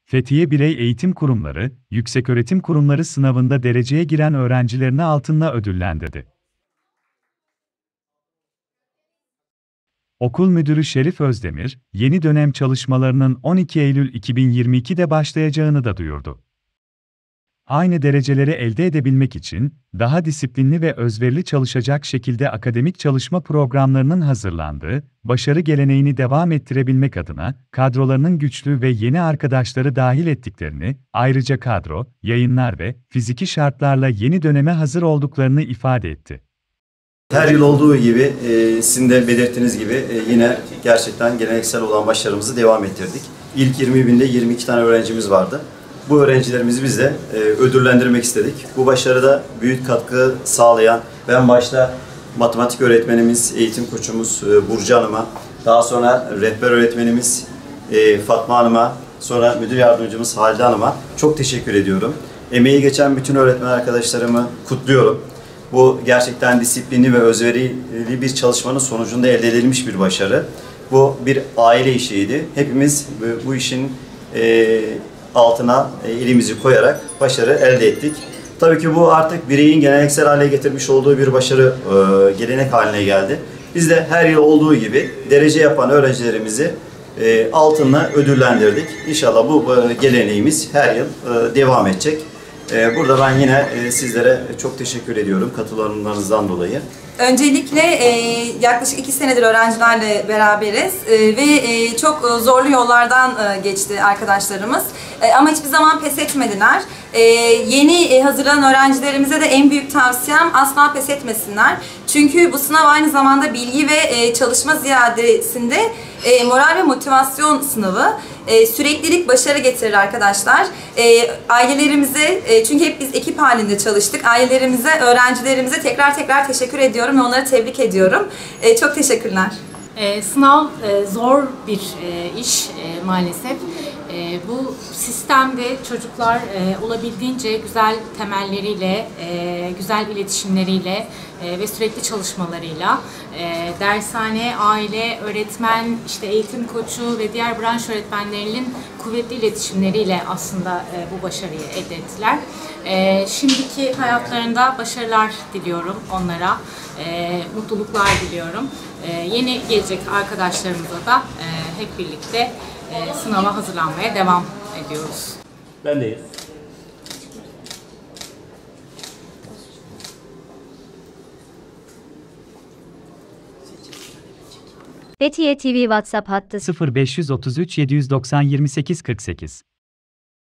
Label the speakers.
Speaker 1: Fethiye Birey Eğitim Kurumları, yükseköğretim kurumları sınavında dereceye giren öğrencilerini altınla ödüllendirdi. Okul Müdürü Şerif Özdemir, yeni dönem çalışmalarının 12 Eylül 2022'de başlayacağını da duyurdu. Aynı dereceleri elde edebilmek için, daha disiplinli ve özverili çalışacak şekilde akademik çalışma programlarının hazırlandığı, başarı geleneğini devam ettirebilmek adına, kadrolarının güçlü ve yeni arkadaşları dahil ettiklerini, ayrıca kadro, yayınlar ve fiziki şartlarla yeni döneme hazır olduklarını ifade etti.
Speaker 2: Her yıl olduğu gibi, sizin de belirttiğiniz gibi yine gerçekten geleneksel olan başarımızı devam ettirdik. İlk 20 binde 22 tane öğrencimiz vardı. Bu öğrencilerimizi biz de ödüllendirmek istedik. Bu başarıda büyük katkı sağlayan, ben başta matematik öğretmenimiz, eğitim koçumuz Burcu Hanım'a, daha sonra rehber öğretmenimiz Fatma Hanım'a, sonra müdür yardımcımız Halide Hanım'a çok teşekkür ediyorum. Emeği geçen bütün öğretmen arkadaşlarımı kutluyorum. Bu gerçekten disiplinli ve özverili bir çalışmanın sonucunda elde edilmiş bir başarı. Bu bir aile işiydi. Hepimiz bu işin altına elimizi koyarak başarı elde ettik. Tabii ki bu artık bireyin geleneksel hale getirmiş olduğu bir başarı gelenek haline geldi. Biz de her yıl olduğu gibi derece yapan öğrencilerimizi altınla ödüllendirdik. İnşallah bu geleneğimiz her yıl devam edecek. Burada ben yine sizlere çok teşekkür ediyorum katılımlarınızdan dolayı.
Speaker 3: Öncelikle yaklaşık 2 senedir öğrencilerle beraberiz ve çok zorlu yollardan geçti arkadaşlarımız. Ama hiçbir zaman pes etmediler. Yeni hazırlanan öğrencilerimize de en büyük tavsiyem asla pes etmesinler. Çünkü bu sınav aynı zamanda bilgi ve çalışma ziyadesinde moral ve motivasyon sınavı. Süreklilik başarı getirir arkadaşlar. Ailelerimize, çünkü hep biz ekip halinde çalıştık. Ailelerimize, öğrencilerimize tekrar teşekkür ediyorum ve onları tebrik ediyorum. Çok teşekkürler.
Speaker 4: Sınav zor bir iş maalesef. Bu sistemde çocuklar olabildiğince güzel temelleriyle, güzel iletişimleriyle ve sürekli çalışmalarıyla dershane, aile, öğretmen, işte eğitim koçu ve diğer branş öğretmenlerinin kuvvetli iletişimleriyle aslında bu başarıyı elde ettiler. Şimdiki hayatlarında başarılar diliyorum onlara, mutluluklar diliyorum. Yeni gelecek arkadaşlarımıza da hep birlikte sınava hazırlanmaya devam ediyoruz.
Speaker 5: Bendeyiz.
Speaker 6: Fethiye TV WhatsApp hattı
Speaker 1: 0533 790 28 48